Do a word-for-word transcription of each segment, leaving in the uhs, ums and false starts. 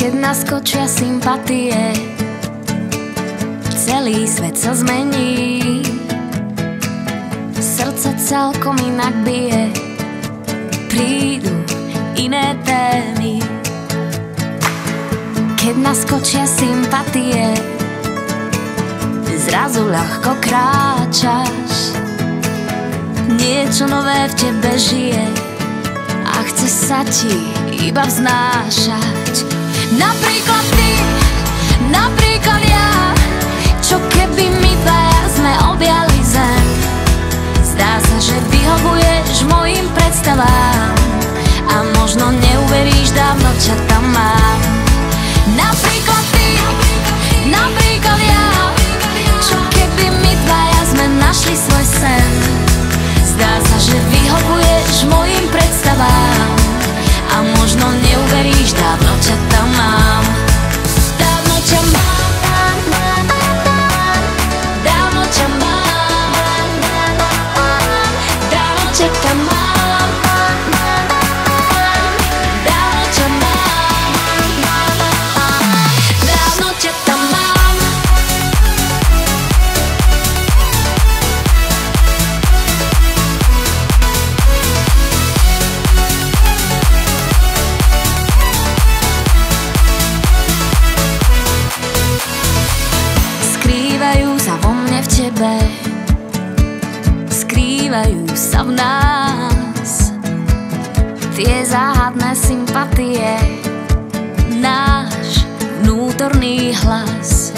Keď naskočia sympatie, celý svet sa zmení. Srdce celkom inak bije, prídu iné témy. Keď naskočia sympatie, zrazu ľahko kráčaš. Niečo nové v tebe žije a chce sa ti iba vznášať. Napríklad ty, napríklad ja, čo keby my dvaja sme objali zem. Zdá sa, že vyhovuješ mojim predstavám a možno neuveríš, dávno ťa tam mám. Napríklad ty, napríklad ja, čo keby my dvaja sme našli svoj sen. Zdá sa, že vyhovuješ mojim predstavám a možno neuveríš, dávno ťa tam mám. Dávno ťa mám, dávno ťa mám, dávno ťa tam mám, dávno ťa mám, dávno ťa tam mám. Skrývajú sa vo mne v tebe, skrývajú sa v nás tie záhadné sympatie, náš vnútorný hlas.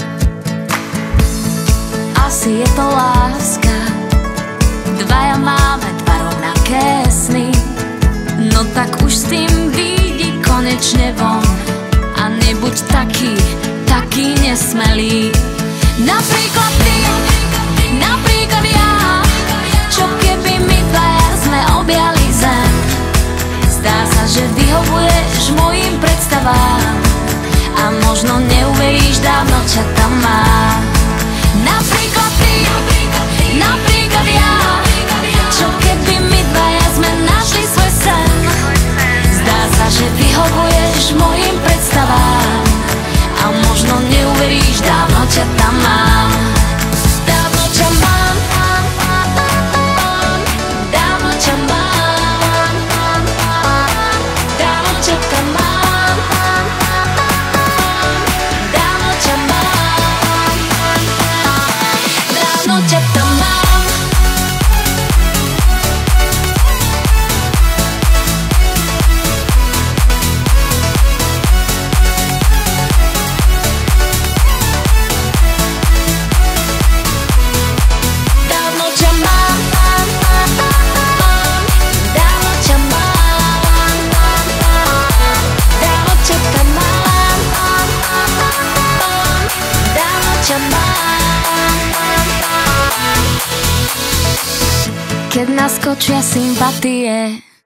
Asi je to láska, dvaja máme dva rovnaké sny. No tak už s tým vyjdi konečne von a nebuď taký, taký nesmelý. Napríklad ty, napríklad ja, čo keby my dvaja sme objali zem. Zdá sa, že vyhovuješ mojim predstavám a možno neuveríš, dávno ťa tam mám. Napríklad ty, napríklad ja, čo keby my dvaja sme našli svoj sen. Zdá sa, že vyhovuješ mojim predstavám a možno neuveríš, dávno ťa tam mám. Dávno ťa mám, dávno ťa mám, dávno ťa tam mám, dávno ťa mám, dávno ťa tam mám. Keď naskočia sympatie,